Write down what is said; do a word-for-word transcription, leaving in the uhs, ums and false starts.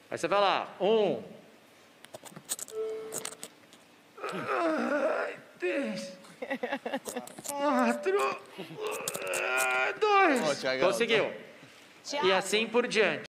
Aí você vai lá, um. Três. Quatro. Dois. Ó, Thiagão. Conseguiu. E assim por diante.